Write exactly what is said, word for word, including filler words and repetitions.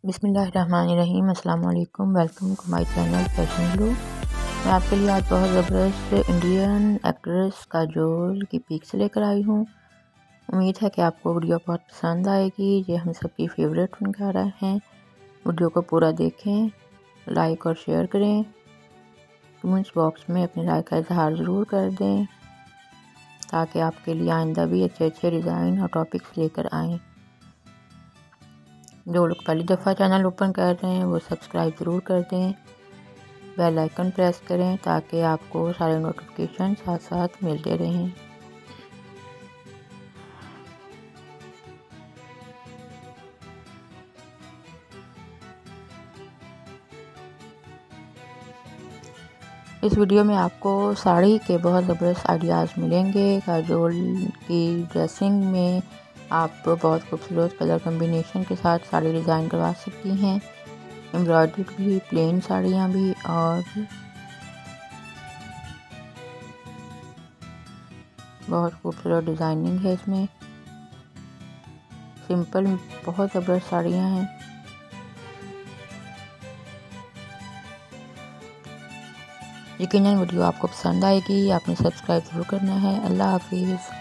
बिस्मिल्लाहिर्रहमानिर्रहीम। अस्सलाम वालेकुम। Welcome to my channel fashion glow. मैं आपके लिए आज बहुत ज़बरदस्त इंडियन एक्ट्रेस काजोल की पिक्स लेकर आई हूँ। उम्मीद है कि आपको वीडियो बहुत पसंद आएगी। ये हम सबकी फेवरेट फनकारा हैं। वीडियो को पूरा देखें, लाइक और शेयर करें। कमेंट्स बॉक्स में अपनी राय का इजहार ज़रूर कर दें ताकि आपके लिए आइंदा भी अच्छे अच्छे डिज़ाइन और टॉपिक्स लेकर आएँ। जो लोग पहली दफ़ा चैनल ओपन कर रहे हैं वो सब्सक्राइब ज़रूर कर दें, बेल आइकन प्रेस करें ताकि आपको सारे नोटिफिकेशन साथ साथ मिलते रहें। इस वीडियो में आपको साड़ी के बहुत ज़बरदस्त आइडियाज़ मिलेंगे। काजोल की ड्रेसिंग में आप बहुत खूबसूरत कलर कम्बिनेशन के साथ साड़ी डिज़ाइन करवा सकती हैं। एम्ब्रॉयडरी भी, प्लेन साड़ियाँ भी और बहुत खूबसूरत डिज़ाइनिंग है इसमें। सिंपल बहुत ज़बरदस्त साड़ियाँ हैं। यकीनन वीडियो आपको पसंद आएगी। आपने सब्सक्राइब ज़रूर करना है। अल्लाह हाफिज़।